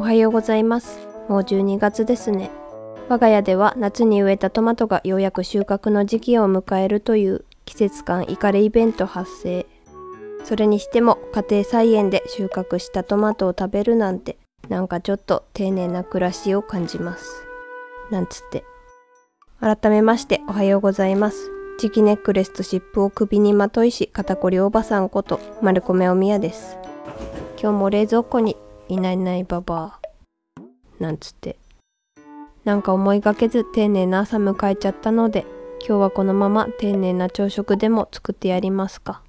おはようございます。もう12月ですね。我が家では夏に植えたトマトがようやく収穫の時期を迎えるという季節感イカレイベント発生。それにしても家庭菜園で収穫したトマトを食べるなんて、なんかちょっと丁寧な暮らしを感じます。なんつって。改めましておはようございます。磁気ネックレスと湿布を首にまといし肩こりおばさんこと丸米おみやです。今日も冷蔵庫にいないいないばばあなんつって。なんか思いがけず丁寧な朝迎えちゃったので、今日はこのまま丁寧な朝食でも作ってやりますか。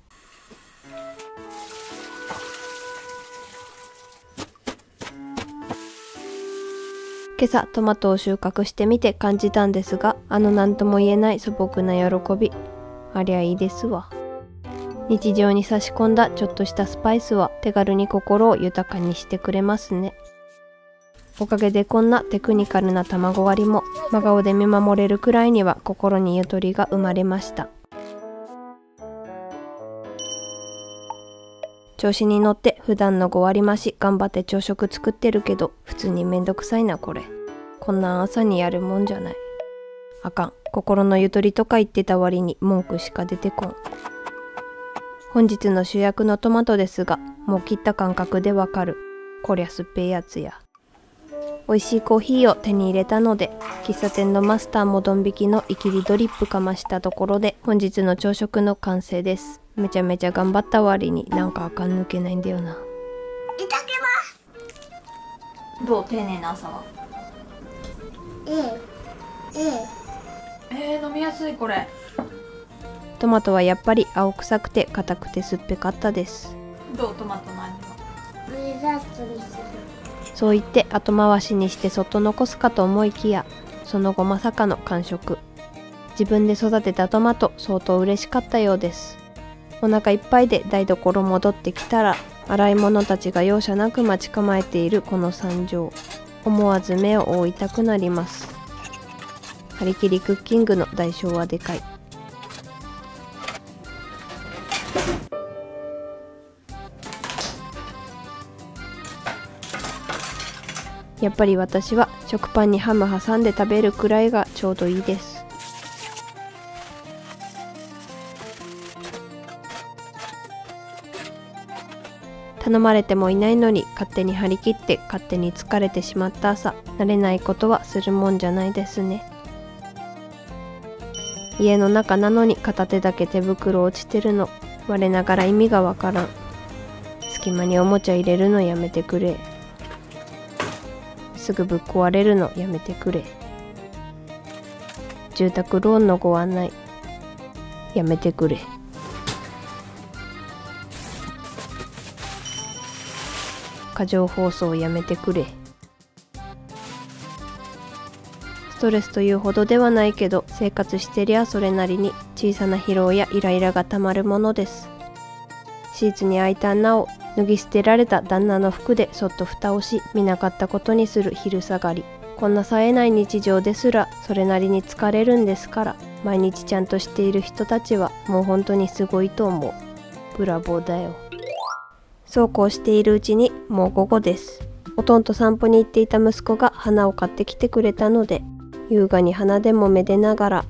今朝トマトを収穫してみて感じたんですが、何とも言えない素朴な喜び、ありゃいいですわ。日常に差し込んだちょっとしたスパイスは手軽に心を豊かにしてくれますね。おかげでこんなテクニカルな卵割りも真顔で見守れるくらいには心にゆとりが生まれました。調子に乗って普段の5割増し頑張って朝食作ってるけど、普通にめんどくさいなこれ。こんなん朝にやるもんじゃない。あかん。心のゆとりとか言ってた割に文句しか出てこん。本日の主役のトマトですが、もう切った感覚でわかる。こりゃすっぺえやつや。美味しいコーヒーを手に入れたので、喫茶店のマスターもドン引きのイキリドリップかましたところで本日の朝食の完成です。めちゃめちゃ頑張った割になんかあかん抜けないんだよな。いただきます。どう？丁寧な朝は。飲みやすいこれ。トマトはやっぱり青臭くて硬くて酸っぱかったです。どう？トマトの味は。そう言って後回しにしてそっと残すかと思いきや、その後まさかの完食。自分で育てたトマト相当嬉しかったようです。お腹いっぱいで台所戻ってきたら、洗い物たちが容赦なく待ち構えているこの惨状。思わず目を覆いたくなります。張り切りクッキングの代償はでかい。やっぱり私は食パンにハム挟んで食べるくらいがちょうどいいです。頼まれてもいないのに勝手に張り切って勝手に疲れてしまった朝、慣れないことはするもんじゃないですね。家の中なのに片手だけ手袋落ちてるの、我ながら意味がわからん。隙間におもちゃ入れるのやめてくれ。すぐぶっ壊れるのやめてくれ。住宅ローンのご案内やめてくれ。過剰放送やめてくれ。ストレスというほどではないけど、生活してりゃそれなりに小さな疲労やイライラがたまるものです。シーツに開いた穴を脱ぎ捨てられた旦那の服でそっと蓋をし、見なかったことにする昼下がり。こんな冴えない日常ですらそれなりに疲れるんですから、毎日ちゃんとしている人たちはもう本当にすごいと思う。ブラボーだよ。そうこうしているうちにもう午後です。おとんと散歩に行っていた息子が花を買ってきてくれたので、優雅に花でもめでながら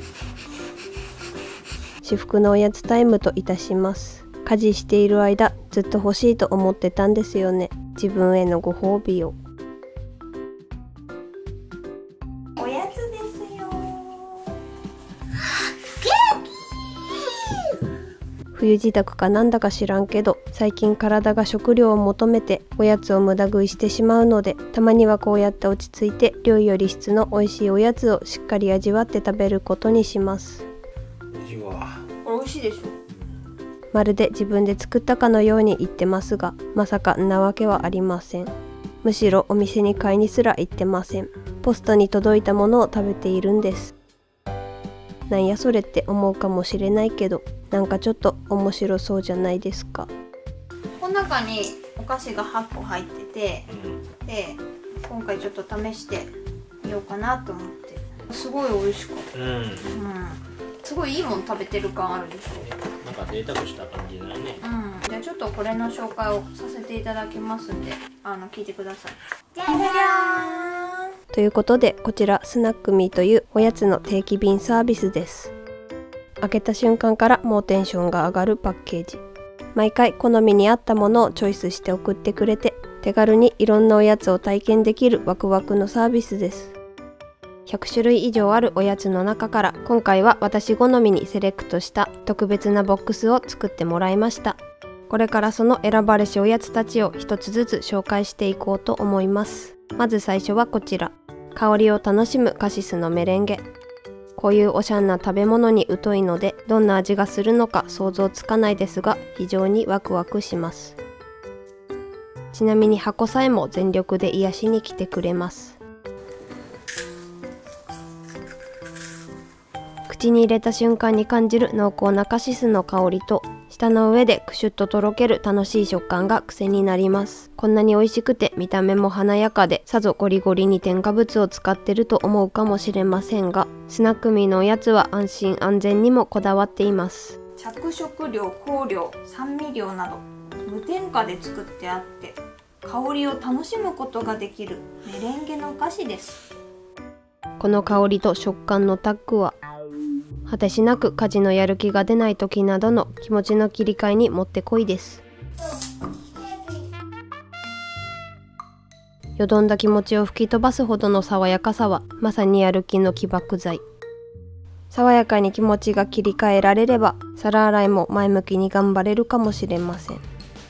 至福のおやつタイムといたします。家事している間ずっと欲しいと思ってたんですよね。自分へのご褒美を。おやつですよ。冬支度かなんだか知らんけど、最近体が食料を求めておやつを無駄食いしてしまうので、たまにはこうやって落ち着いて量より質の美味しいおやつをしっかり味わって食べることにします。美味しいでしょ。まるで自分で作ったかのように言ってますが、まさかんなわけはありません。むしろお店に買いにすら行ってません。ポストに届いたものを食べているんです。なんやそれって思うかもしれないけど、なんかちょっと面白そうじゃないですか。この中にお菓子が8個入ってて、で今回ちょっと試してみようかなと思って。すごい美味しかった。すごいいいもの食べてる感あるでしょ。なんか贅沢した感じだね。じゃあゃあちょっとこれの紹介をさせていただきますんで、聞いてください。 じゃじゃじゃーん。 ということで、こちらスナックミーというおやつの定期便サービスです。開けた瞬間からもうテンションが上がるパッケージ。毎回好みに合ったものをチョイスして送ってくれて、手軽にいろんなおやつを体験できるワクワクのサービスです。100種類以上あるおやつの中から、今回は私好みにセレクトした特別なボックスを作ってもらいました。これからその選ばれしおやつたちを一つずつ紹介していこうと思います。まず最初はこちら。香りを楽しむカシスのメレンゲ。こういうおしゃんな食べ物に疎いので、どんな味がするのか想像つかないですが、非常にワクワクします。ちなみに箱さえも全力で癒しに来てくれます。口に入れた瞬間に感じる濃厚なカシスの香りと、舌の上でクシュッととろける楽しい食感が癖になります。こんなに美味しくて見た目も華やかで、さぞゴリゴリに添加物を使ってると思うかもしれませんが、スナックミーのおやつは安心安全にもこだわっています。 着色料、香料、酸味料など無添加で作ってあって、香りを楽しむことができるメレンゲのお菓子です。 この香りと食感のタッグは果てしなく家事のやる気が出ない時などの気持ちの切り替えにもってこいです。よどんだ気持ちを吹き飛ばすほどの爽やかさはまさにやる気の起爆剤。爽やかに気持ちが切り替えられれば、皿洗いも前向きに頑張れるかもしれません。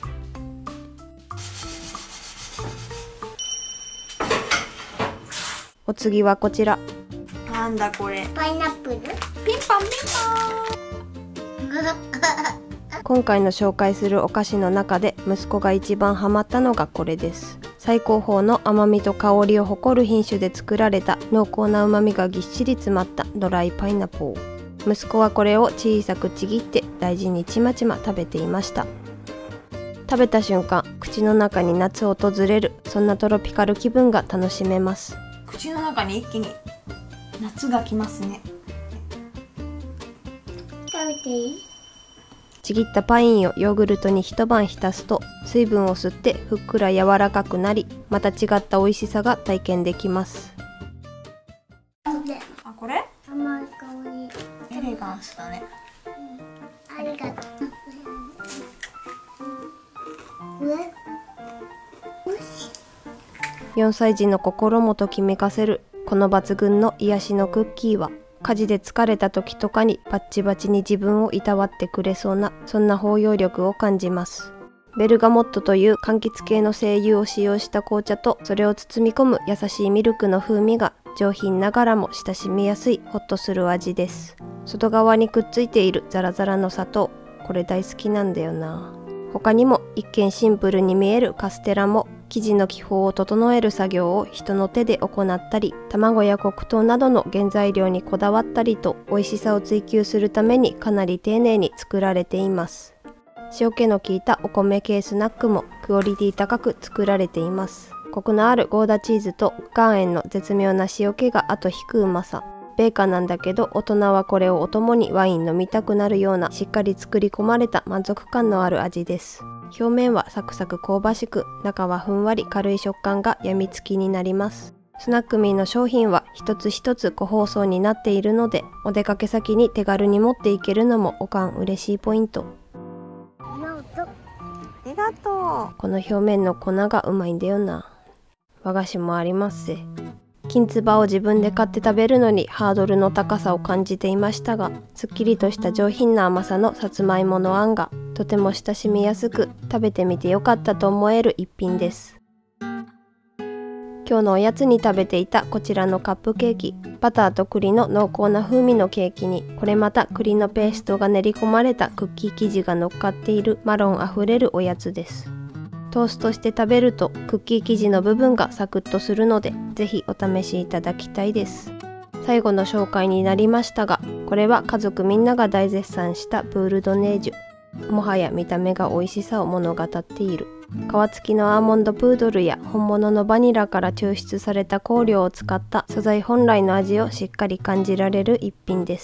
お次はこちら。 なんだこれ。 パイナップル。 ピンポンピンポン。 今回の紹介するお菓子の中で息子が一番ハマったのがこれです。最高峰の甘みと香りを誇る品種で作られた濃厚な旨みがぎっしり詰まったドライパイナポー。息子はこれを小さくちぎって大事にちまちま食べていました。食べた瞬間、口の中に夏訪れる、そんなトロピカル気分が楽しめます。 口の中に一気に夏が来ますね。 食べていい？ ちぎったパインをヨーグルトに一晩浸すと水分を吸ってふっくら柔らかくなり、また違った美味しさが体験できます。 あ、これ？ 甘い香り。 エレガンスだね。 ありがとう。 4歳児の心もときめかせるこの抜群の癒しのクッキーは、家事で疲れた時とかにバッチバチに自分をいたわってくれそうな、そんな包容力を感じます。ベルガモットという柑橘系の精油を使用した紅茶と、それを包み込む優しいミルクの風味が上品ながらも親しみやすいホッとする味です。外側にくっついているザラザラの砂糖、これ大好きなんだよな。他にも一見シンプルに見えるカステラも、生地の気泡を整える作業を人の手で行ったり、卵や黒糖などの原材料にこだわったりと、美味しさを追求するためにかなり丁寧に作られています。塩気の効いたお米系スナックもクオリティ高く作られています。コクのあるゴーダチーズと岩塩の絶妙な塩気が後引くうまさ。米菓なんだけど、大人はこれをお供にワイン飲みたくなるような、しっかり作り込まれた満足感のある味です。表面はサクサク香ばしく、中はふんわり軽い食感がやみつきになります。スナックミーの商品は一つ一つ個包装になっているので、お出かけ先に手軽に持っていけるのもおかん嬉しいポイント。 ありがとう。 この表面の粉がうまいんだよな。和菓子もありますぜ。きんつばを自分で買って食べるのにハードルの高さを感じていましたが、すっきりとした上品な甘さのさつまいものあんがとても親しみやすく、食べてみてよかったと思える一品です。今日のおやつに食べていたこちらのカップケーキ、バターと栗の濃厚な風味のケーキに、これまた栗のペーストが練り込まれたクッキー生地が乗っかっているマロンあふれるおやつです。トーストして食べるとクッキー生地の部分がサクッとするので、ぜひお試しいただきたいです。最後の紹介になりましたが、これは家族みんなが大絶賛したブールドネージュ。もはや見た目が美味しさを物語っている。皮付きのアーモンドプードルや本物のバニラから抽出された香料を使った素材本来の味をしっかり感じられる一品です。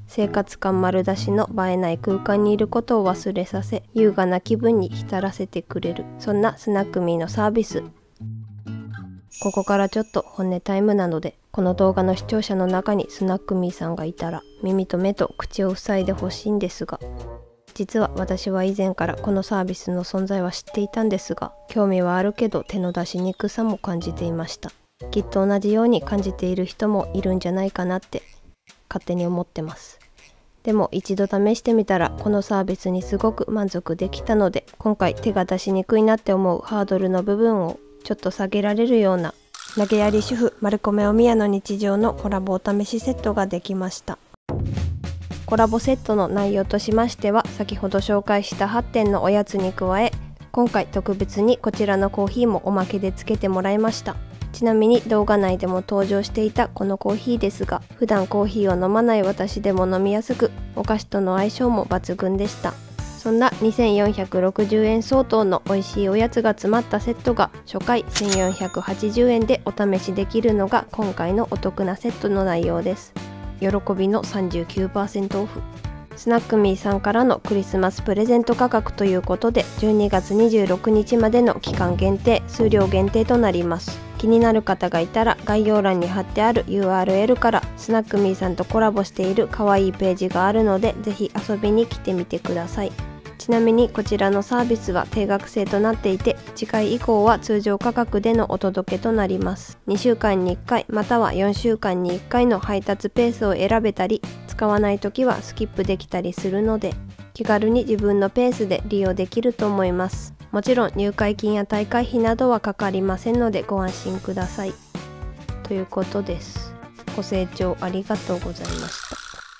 生活感丸出しの映えない空間にいることを忘れさせ、優雅な気分に浸らせてくれる、そんなスナックミーのサービス。ここからちょっと本音タイムなので、この動画の視聴者の中にスナックミーさんがいたら耳と目と口を塞いでほしいんですが、実は私は以前からこのサービスの存在は知っていたんですが、興味はあるけど手の出しにくさも感じていました。きっと同じように感じている人もいるんじゃないかなって勝手に思ってます。でも一度試してみたらこのサービスにすごく満足できたので、今回手が出しにくいなって思うハードルの部分をちょっと下げられるような投げやり主婦マルコメおみやの日常のコラボお試しセットができました。コラボセットの内容としましては、先ほど紹介した8点のおやつに加え、今回特別にこちらのコーヒーもおまけでつけてもらいました。ちなみに動画内でも登場していたこのコーヒーですが、普段コーヒーを飲まない私でも飲みやすく、お菓子との相性も抜群でした。そんな2460円相当の美味しいおやつが詰まったセットが初回1480円でお試しできるのが今回のお得なセットの内容です。喜びの 39% オフ。スナックミーさんからのクリスマスプレゼント価格ということで、12月26日までの期間限定、数量限定となります。気になる方がいたら概要欄に貼ってある URL からスナックミーさんとコラボしている可愛いページがあるので、ぜひ遊びに来てみてください。ちなみにこちらのサービスは定額制となっていて、次回以降は通常価格でのお届けとなります。2週間に1回または4週間に1回の配達ペースを選べたり、使わない時はスキップできたりするので、気軽に自分のペースで利用できると思います。もちろん入会金や大会費などはかかりませんのでご安心ください。ということです。ご清聴ありがとうございました。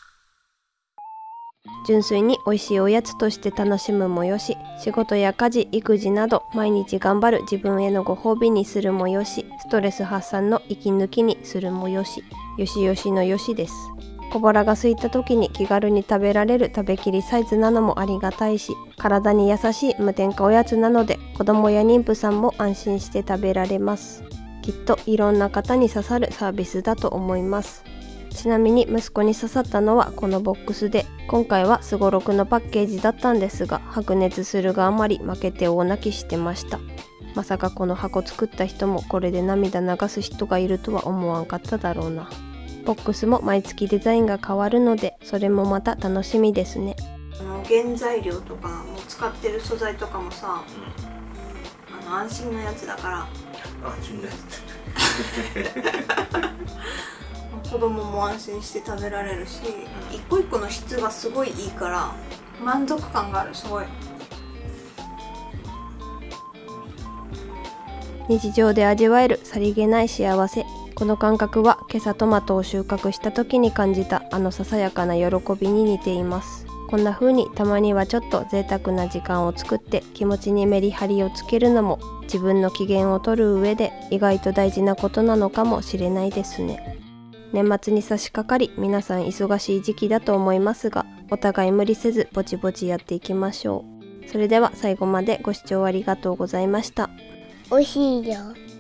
純粋に美味しいおやつとして楽しむもよし、仕事や家事育児など毎日頑張る自分へのご褒美にするもよし、ストレス発散の息抜きにするもよし、よしよしのよしです。小腹が空いた時に気軽に食べられる食べきりサイズなのもありがたいし、体に優しい無添加おやつなので子供や妊婦さんも安心して食べられます。きっといろんな方に刺さるサービスだと思います。ちなみに息子に刺さったのはこのボックスで、今回はすごろくのパッケージだったんですが、白熱するがあまり負けて大泣きしてました。まさかこの箱作った人もこれで涙流す人がいるとは思わんかっただろうな。ボックスも毎月デザインが変わるので、それもまた楽しみですね。 原材料とかも使ってる素材とかもさ、安心のやつだから、 安心のやつ子供も安心して食べられるし、一個一個の質がすごいいいから満足感がある。すごい日常で味わえるさりげない幸せ。この感覚は今朝トマトを収穫した時に感じたあのささやかな喜びに似ています。こんな風にたまにはちょっと贅沢な時間を作って気持ちにメリハリをつけるのも、自分の機嫌を取る上で意外と大事なことなのかもしれないですね。年末に差し掛かり、皆さん忙しい時期だと思いますが、お互い無理せずぼちぼちやっていきましょう。それでは最後までご視聴ありがとうございました。 おいしいよ。